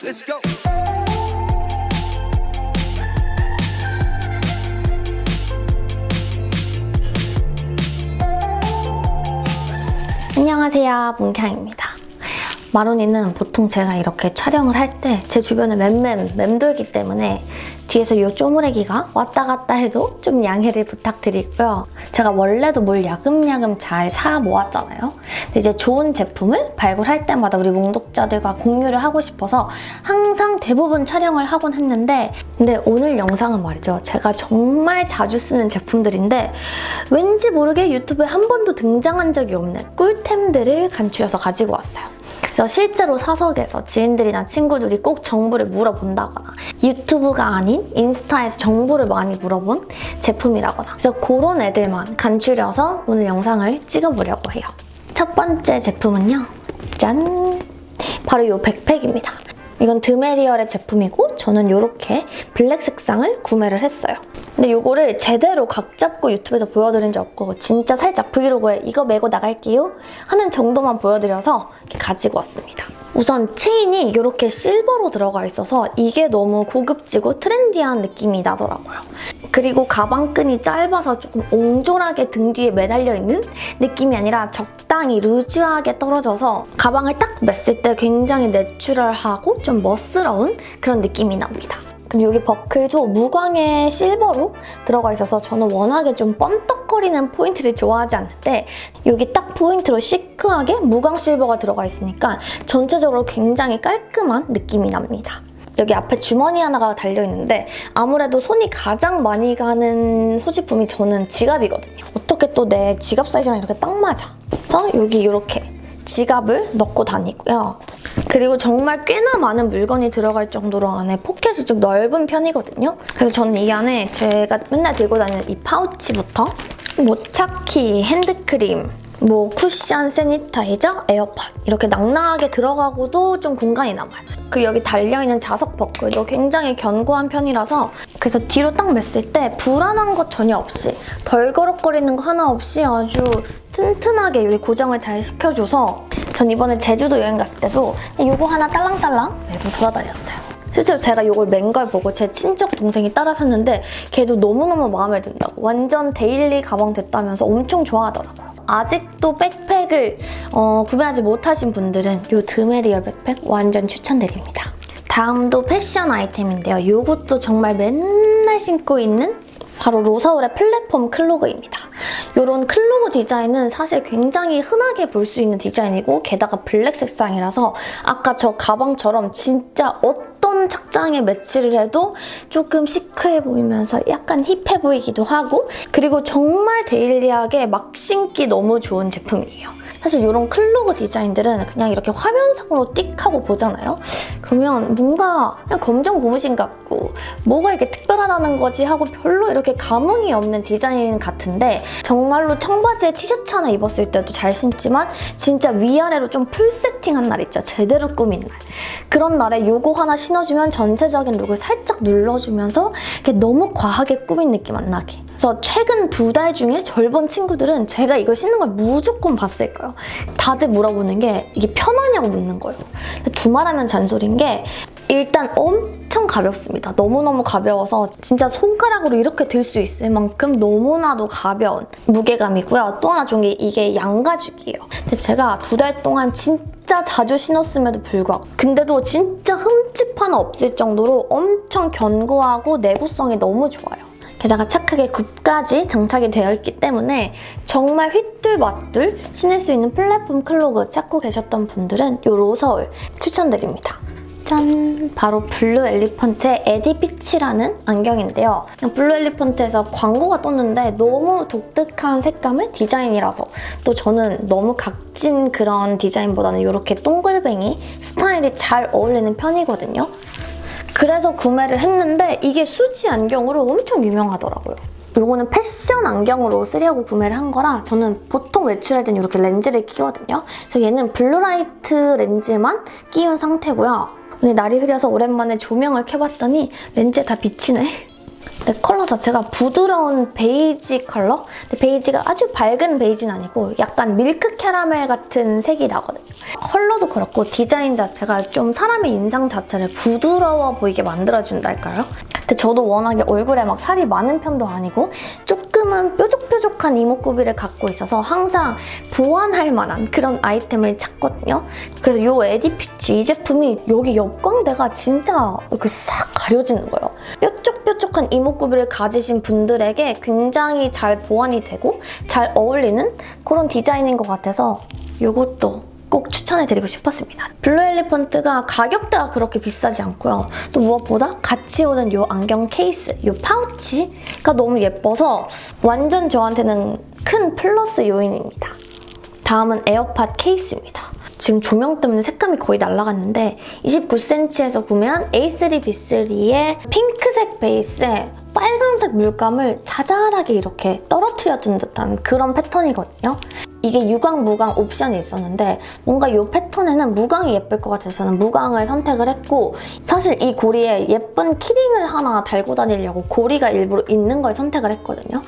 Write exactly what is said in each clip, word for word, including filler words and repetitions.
Let's go. 안녕하세요, 몽캉입니다. 마로니는 보통 제가 이렇게 촬영을 할 때 제 주변에 맴맴, 맴돌기 때문에 뒤에서 이 쪼무레기가 왔다 갔다 해도 좀 양해를 부탁드리고요. 제가 원래도 뭘 야금야금 잘 사 모았잖아요. 근데 이제 좋은 제품을 발굴할 때마다 우리 몽독자들과 공유를 하고 싶어서 항상 대부분 촬영을 하곤 했는데, 근데 오늘 영상은 말이죠. 제가 정말 자주 쓰는 제품들인데 왠지 모르게 유튜브에 한 번도 등장한 적이 없는 꿀템들을 간추려서 가지고 왔어요. 그래서 실제로 사석에서 지인들이나 친구들이 꼭 정보를 물어본다거나 유튜브가 아닌 인스타에서 정보를 많이 물어본 제품이라거나, 그래서 그런 애들만 간추려서 오늘 영상을 찍어보려고 해요. 첫 번째 제품은요, 짠! 바로 이 백팩입니다. 이건 드메리얼의 제품이고 저는 이렇게 블랙 색상을 구매를 했어요. 근데 이거를 제대로 각 잡고 유튜브에서 보여드린 적 없고 진짜 살짝 브이로그에 이거 메고 나갈게요 하는 정도만 보여드려서 이렇게 가지고 왔습니다. 우선 체인이 이렇게 실버로 들어가 있어서 이게 너무 고급지고 트렌디한 느낌이 나더라고요. 그리고 가방끈이 짧아서 조금 옹졸하게 등 뒤에 매달려 있는 느낌이 아니라 적당히 루즈하게 떨어져서 가방을 딱 맸을 때 굉장히 내추럴하고 좀 멋스러운 그런 느낌이 납니다. 그리고 여기 버클도 무광의 실버로 들어가 있어서 저는 워낙에 좀 뻔떡거리는 포인트를 좋아하지 않는데 여기 딱 포인트로 시크하게 무광 실버가 들어가 있으니까 전체적으로 굉장히 깔끔한 느낌이 납니다. 여기 앞에 주머니 하나가 달려있는데 아무래도 손이 가장 많이 가는 소지품이 저는 지갑이거든요. 어떻게 또 내 지갑 사이즈랑 이렇게 딱 맞아. 그래서 여기 이렇게 지갑을 넣고 다니고요. 그리고 정말 꽤나 많은 물건이 들어갈 정도로 안에 포켓이 좀 넓은 편이거든요. 그래서 저는 이 안에 제가 맨날 들고 다니는 이 파우치부터 모차키, 핸드크림, 뭐 쿠션, 세니타이저, 에어팟 이렇게 낭낭하게 들어가고도 좀 공간이 남아요. 그리고 여기 달려있는 자석 버클도 굉장히 견고한 편이라서 그래서 뒤로 딱 맸을 때 불안한 것 전혀 없이 덜거럭거리는 거 하나 없이 아주 튼튼하게 여기 고정을 잘 시켜줘서 전 이번에 제주도 여행 갔을 때도 이거 하나 딸랑딸랑 메고 돌아다녔어요. 실제로 제가 이걸 맨 걸 보고 제 친척 동생이 따라 샀는데 걔도 너무너무 마음에 든다고 완전 데일리 가방 됐다면서 엄청 좋아하더라고요. 아직도 백팩을 어, 구매하지 못하신 분들은 이 드메리얼 백팩 완전 추천드립니다. 다음도 패션 아이템인데요. 이것도 정말 맨날 신고 있는 바로 로서울의 플랫폼 클로그입니다. 이런 클로그 디자인은 사실 굉장히 흔하게 볼 수 있는 디자인이고 게다가 블랙 색상이라서 아까 저 가방처럼 진짜 어떤 착장에 매치를 해도 조금 시크해 보이면서 약간 힙해 보이기도 하고 그리고 정말 데일리하게 막 신기 너무 좋은 제품이에요. 사실 이런 클로그 디자인들은 그냥 이렇게 화면상으로 띡 하고 보잖아요. 그러면 뭔가 그냥 검정 고무신 같고 뭐가 이렇게 특별하다는 거지 하고 별로 이렇게 감흥이 없는 디자인 같은데 정말로 청바지에 티셔츠 하나 입었을 때도 잘 신지만 진짜 위아래로 좀 풀 세팅한 날 있죠. 제대로 꾸민 날. 그런 날에 이거 하나 신어주면 전체적인 룩을 살짝 눌러주면서 이렇게 너무 과하게 꾸민 느낌 안 나게. 그래서 최근 두 달 중에 절반 친구들은 제가 이걸 신는 걸 무조건 봤을 거예요. 다들 물어보는 게 이게 편하냐고 묻는 거예요. 두말하면 잔소리인 게 일단 엄청 가볍습니다. 너무너무 가벼워서 진짜 손가락으로 이렇게 들 수 있을 만큼 너무나도 가벼운 무게감이고요. 또 하나 좋은 게 이게 양가죽이에요. 근데 제가 두 달 동안 진짜 자주 신었음에도 불구하고 근데도 진짜 흠집 하나 없을 정도로 엄청 견고하고 내구성이 너무 좋아요. 게다가 착하게 굽까지 장착이 되어 있기 때문에 정말 휘뚤마뚤 신을 수 있는 플랫폼 클로그 찾고 계셨던 분들은 이 로서울 추천드립니다. 짠! 바로 블루 엘리펀트의 에디피치라는 안경인데요. 그냥 블루 엘리펀트에서 광고가 떴는데 너무 독특한 색감의 디자인이라서 또 저는 너무 각진 그런 디자인보다는 이렇게 동글뱅이 스타일이 잘 어울리는 편이거든요. 그래서 구매를 했는데 이게 수지 안경으로 엄청 유명하더라고요. 이거는 패션 안경으로 쓰려고 구매를 한 거라 저는 보통 외출할 땐 이렇게 렌즈를 끼거든요. 그래서 얘는 블루라이트 렌즈만 끼운 상태고요. 오늘 날이 흐려서 오랜만에 조명을 켜봤더니 렌즈에 다 비치네. 근데 컬러 자체가 부드러운 베이지 컬러? 근데 베이지가 아주 밝은 베이지는 아니고 약간 밀크 캐러멜 같은 색이 나거든요. 컬러도 그렇고 디자인 자체가 좀 사람의 인상 자체를 부드러워 보이게 만들어준달까요? 근데 저도 워낙에 얼굴에 막 살이 많은 편도 아니고 조금은 뾰족뾰족한 이목구비를 갖고 있어서 항상 보완할 만한 그런 아이템을 찾거든요. 그래서 이 에디피치 이 제품이 여기 옆광대가 진짜 이렇게 싹 가려지는 거예요. 뾰족뾰족한 이목구비를 가지신 분들에게 굉장히 잘 보완이 되고 잘 어울리는 그런 디자인인 것 같아서 이것도 꼭 추천해드리고 싶었습니다. 블루 엘리펀트가 가격대가 그렇게 비싸지 않고요. 또 무엇보다 같이 오는 이 안경 케이스, 이 파우치가 너무 예뻐서 완전 저한테는 큰 플러스 요인입니다. 다음은 에어팟 케이스입니다. 지금 조명 때문에 색감이 거의 날아갔는데 이십구 센티미터에서 구매한 에이 쓰리 비 쓰리의 핑크색 베이스에 빨간색 물감을 자잘하게 이렇게 떨어뜨려준 듯한 그런 패턴이거든요. 이게 유광, 무광 옵션이 있었는데 뭔가 이 패턴에는 무광이 예쁠 것 같아서 저는 무광을 선택을 했고 사실 이 고리에 예쁜 키링을 하나 달고 다니려고 고리가 일부러 있는 걸 선택을 했거든요.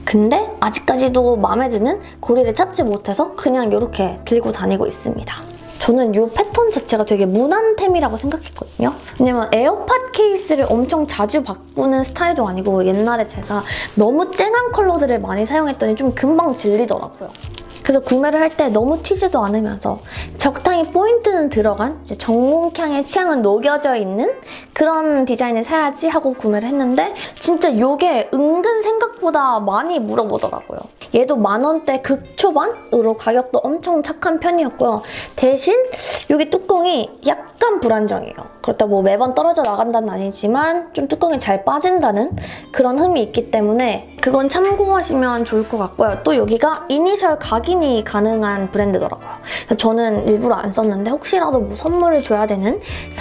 근데 아직까지도 마음에 드는 고리를 찾지 못해서 그냥 이렇게 들고 다니고 있습니다. 저는 이 패턴 자체가 되게 무난템이라고 생각했거든요. 왜냐면 에어팟 케이스를 엄청 자주 바꾸는 스타일도 아니고 옛날에 제가 너무 쨍한 컬러들을 많이 사용했더니 좀 금방 질리더라고요. 그래서 구매를 할 때 너무 튀지도 않으면서 적당히 포인트는 들어간 이제 정몽캉의 취향은 녹여져 있는 그런 디자인을 사야지 하고 구매를 했는데 진짜 이게 은근 생각보다 많이 물어보더라고요. 얘도 만 원대 극초반으로 가격도 엄청 착한 편이었고요. 대신 여기 뚜껑이 약간 불안정해요. 그렇다고 뭐 매번 떨어져 나간다는 아니지만 좀 뚜껑이 잘 빠진다는 그런 흠이 있기 때문에 그건 참고하시면 좋을 것 같고요. 또 여기가 이니셜 각인이 가능한 브랜드더라고요. 그래서 저는 일부러 안 썼는데 혹시라도 뭐 선물을 줘야 되는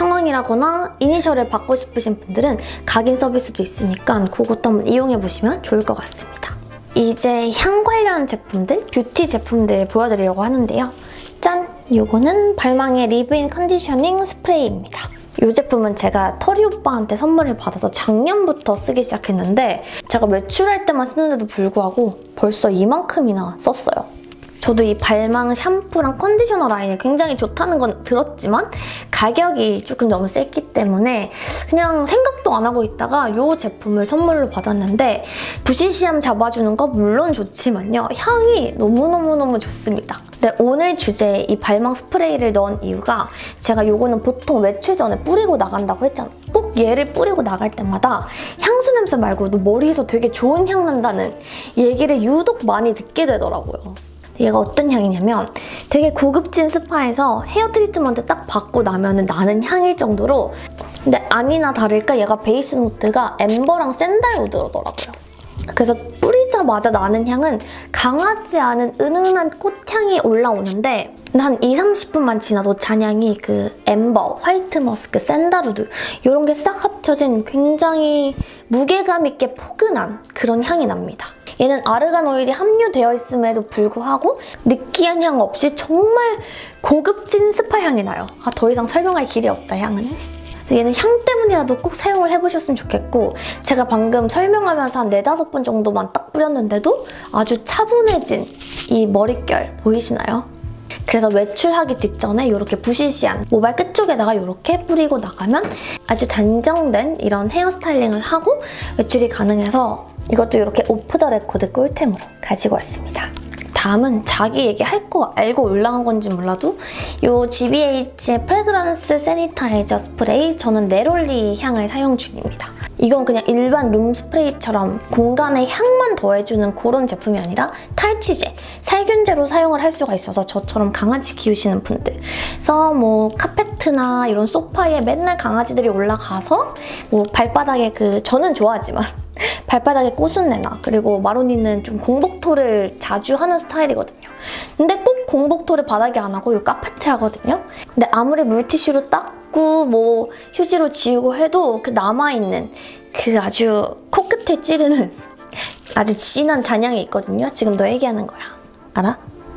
상황이라거나 이니셜을 받고 싶으신 분들은 각인 서비스도 있으니까 그것도 한번 이용해보시면 좋을 것 같습니다. 이제 향 관련 제품들, 뷰티 제품들 보여드리려고 하는데요. 짠! 요거는 발망의 리브인 컨디셔닝 스프레이입니다. 이 제품은 제가 터리 오빠한테 선물을 받아서 작년부터 쓰기 시작했는데 제가 외출할 때만 쓰는데도 불구하고 벌써 이만큼이나 썼어요. 저도 이 발망 샴푸랑 컨디셔너 라인이 굉장히 좋다는 건 들었지만 가격이 조금 너무 셌기 때문에 그냥 생각도 안 하고 있다가 이 제품을 선물로 받았는데 부시시함 잡아주는 거 물론 좋지만요. 향이 너무너무너무 좋습니다. 근데 오늘 주제에 이 발망 스프레이를 넣은 이유가 제가 이거는 보통 외출 전에 뿌리고 나간다고 했잖아요. 꼭 얘를 뿌리고 나갈 때마다 향수 냄새 말고도 머리에서 되게 좋은 향 난다는 얘기를 유독 많이 듣게 되더라고요. 얘가 어떤 향이냐면 되게 고급진 스파에서 헤어 트리트먼트 딱 받고 나면 나는 향일 정도로 근데 아니나 다를까 얘가 베이스 노트가 엠버랑 샌달우드더라고요. 그래서 뿌리자마자 나는 향은 강하지 않은 은은한 꽃향이 올라오는데 한 이삼십 분만 지나도 잔향이 그 엠버, 화이트 머스크, 샌달우드 이런 게 싹 합쳐진 굉장히 무게감 있게 포근한 그런 향이 납니다. 얘는 아르간 오일이 함유되어 있음에도 불구하고 느끼한 향 없이 정말 고급진 스파 향이 나요. 아, 더 이상 설명할 길이 없다, 향은. 얘는 향 때문이라도 꼭 사용을 해보셨으면 좋겠고 제가 방금 설명하면서 한 네다섯 번 정도만 딱 뿌렸는데도 아주 차분해진 이 머릿결 보이시나요? 그래서 외출하기 직전에 이렇게 부시시한 모발 끝쪽에다가 이렇게 뿌리고 나가면 아주 단정된 이런 헤어 스타일링을 하고 외출이 가능해서 이것도 이렇게 오프 더 레코드 꿀템으로 가지고 왔습니다. 다음은 자기 얘기할 거 알고 올라간 건지 몰라도 이 지비에이치의 프레그런스 세니타이저 스프레이 저는 네롤리 향을 사용 중입니다. 이건 그냥 일반 룸 스프레이처럼 공간에 향만 더해주는 그런 제품이 아니라 탈취제, 살균제로 사용을 할 수가 있어서 저처럼 강아지 키우시는 분들 그래서 뭐 카페트나 이런 소파에 맨날 강아지들이 올라가서 뭐 발바닥에 그 저는 좋아하지만 발바닥에 꼬순내나 그리고 마로니는 좀 공복토를 자주 하는 스타일이거든요. 근데 꼭 공복토를 바닥에 안 하고 이 카페트 하거든요. 근데 아무리 물티슈로 닦고 뭐 휴지로 지우고 해도 그 남아있는 그 아주 코끝에 찌르는 아주 진한 잔향이 있거든요. 지금 너 얘기하는 거야. 알아?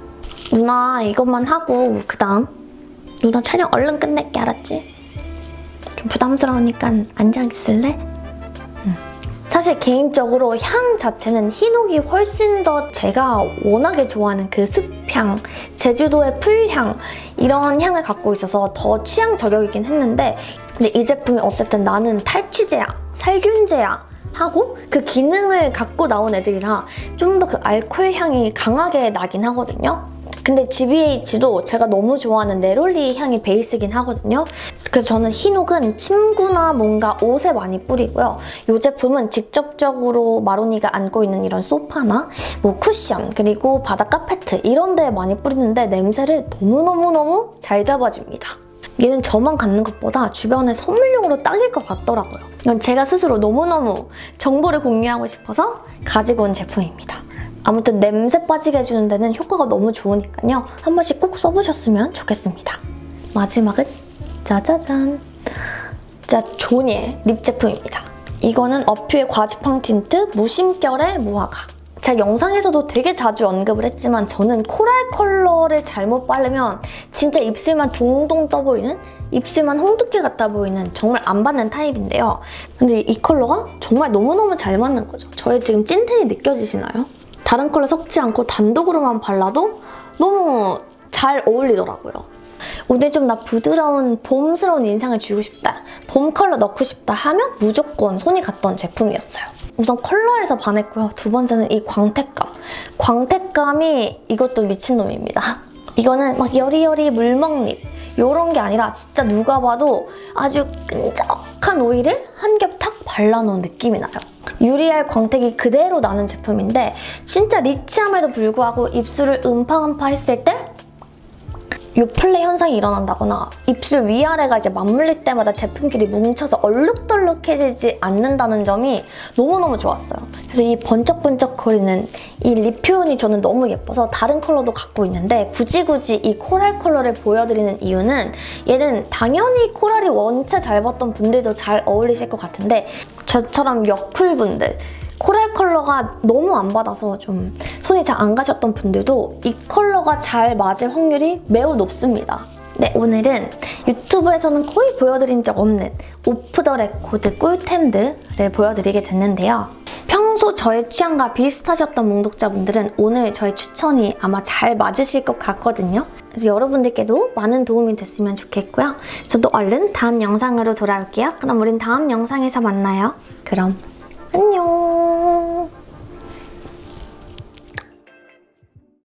누나 이것만 하고 그 다음 누나 촬영 얼른 끝낼게, 알았지? 좀 부담스러우니까 앉아 있을래? 응. 사실 사실 개인적으로 향 자체는 흰옥이 훨씬 더 제가 워낙에 좋아하는 그 숲향, 제주도의 풀향 이런 향을 갖고 있어서 더 취향 저격이긴 했는데 근데 이 제품이 어쨌든 나는 탈취제야, 살균제야 하고 그 기능을 갖고 나온 애들이라 좀 더 그 알코올 향이 강하게 나긴 하거든요. 근데 지비에이치도 제가 너무 좋아하는 네롤리 향이 베이스긴 하거든요. 그래서 저는 흰옥은 침구나 뭔가 옷에 많이 뿌리고요. 이 제품은 직접적으로 마로니가 안고 있는 이런 소파나 뭐 쿠션 그리고 바닥 카페트 이런 데에 많이 뿌리는데 냄새를 너무너무너무 잘 잡아줍니다. 얘는 저만 갖는 것보다 주변에 선물용으로 딱일 것 같더라고요. 이건 제가 스스로 너무너무 정보를 공유하고 싶어서 가지고 온 제품입니다. 아무튼 냄새 빠지게 해주는 데는 효과가 너무 좋으니까요. 한 번씩 꼭 써보셨으면 좋겠습니다. 마지막은 짜자잔! 자, 조니의 립 제품입니다. 이거는 어퓨의 과즙황 틴트 무심결의 무화과. 제가 영상에서도 되게 자주 언급을 했지만 저는 코랄 컬러를 잘못 바르면 진짜 입술만 동동 떠 보이는 입술만 홍두깨 같아 보이는 정말 안 받는 타입인데요. 근데 이 컬러가 정말 너무너무 잘 맞는 거죠. 저의 지금 찐텐이 느껴지시나요? 다른 컬러 섞지 않고 단독으로만 발라도 너무 잘 어울리더라고요. 오늘 좀 나 부드러운 봄스러운 인상을 주고 싶다, 봄 컬러 넣고 싶다 하면 무조건 손이 갔던 제품이었어요. 우선 컬러에서 반했고요. 두 번째는 이 광택감. 광택감이 이것도 미친놈입니다. 이거는 막 여리여리 물먹립 이런 게 아니라 진짜 누가 봐도 아주 끈적한 오일을 한 겹 탁 발라놓은 느낌이 나요. 유리알 광택이 그대로 나는 제품인데 진짜 리치함에도 불구하고 입술을 음파음파 했을 때 요플레 현상이 일어난다거나 입술 위아래가 이렇게 맞물릴 때마다 제품끼리 뭉쳐서 얼룩덜룩해지지 않는다는 점이 너무너무 좋았어요. 그래서 이 번쩍번쩍거리는 이 립 표현이 저는 너무 예뻐서 다른 컬러도 갖고 있는데 굳이 굳이 이 코랄 컬러를 보여드리는 이유는 얘는 당연히 코랄이 원체 잘 봤던 분들도 잘 어울리실 것 같은데 저처럼 여쿨분들 코랄 컬러가 너무 안 받아서 좀 손이 잘 안 가셨던 분들도 이 컬러가 잘 맞을 확률이 매우 높습니다. 네, 오늘은 유튜브에서는 거의 보여드린 적 없는 오프 더 레코드 꿀템들을 보여드리게 됐는데요. 평소 저의 취향과 비슷하셨던 몽독자분들은 오늘 저의 추천이 아마 잘 맞으실 것 같거든요. 그래서 여러분들께도 많은 도움이 됐으면 좋겠고요. 저도 얼른 다음 영상으로 돌아올게요. 그럼 우린 다음 영상에서 만나요. 그럼 안녕!